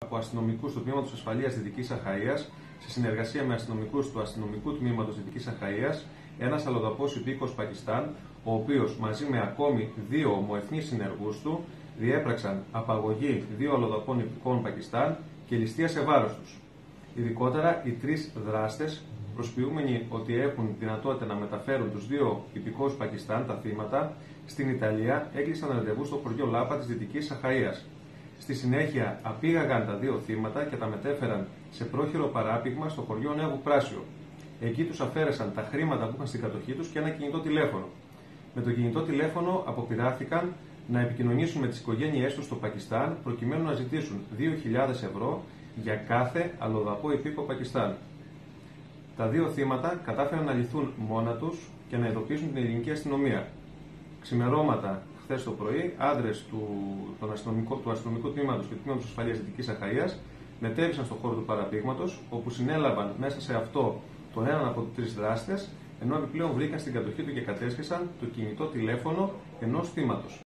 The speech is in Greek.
από αστυνομικούς του Τμήματος Ασφαλείας Δυτικής Αχαΐας, σε συνεργασία με αστυνομικούς του Αστυνομικού Τμήματος Δυτικής Αχαΐας, ένας αλλοδαπός υπήκοος Πακιστάν, ο οποίος μαζί με ακόμη 2 ομοεθνείς συνεργούς του διέπραξαν απαγωγή 2 αλλοδαπών υπηκών Πακιστάν και ληστεία σε βάρος τους. Ειδικότερα, οι 3 δράστες, προσποιούμενοι ότι έχουν δυνατότητα να μεταφέρουν τους 2 υπηκόους Πακιστάν, τα θύματα, στην Ιταλία, έκλεισαν ραντεβού στο χωριό Λάπα της Δυτικής Αχαΐας. Στη συνέχεια, απήγαγαν τα 2 θύματα και τα μετέφεραν σε πρόχειρο παράπηγμα στο χωριό Νέο Πράσιο. Εκεί τους αφαίρεσαν τα χρήματα που είχαν στην κατοχή τους και ένα κινητό τηλέφωνο. Με το κινητό τηλέφωνο αποπειράθηκαν να επικοινωνήσουν με τις οικογένειές τους στο Πακιστάν προκειμένου να ζητήσουν 2.000 ευρώ για κάθε αλλοδαπό υπήκο Πακιστάν. Τα 2 θύματα κατάφεραν να λυθούν μόνα τους και να ειδοποιήσουν την ελληνική αστυνομία. Ξημερώματα χθες το πρωί, άντρες του αστυνομικού τμήματος και του Τμήματος Ασφαλείας Δυτικής Αχαΐας μετέβησαν στον χώρο του παραπήγματος, όπου συνέλαβαν μέσα σε αυτό τον έναν από τους 3 δράστες, ενώ επιπλέον βρήκαν στην κατοχή του και κατέσχεσαν το κινητό τηλέφωνο ενός θύματος.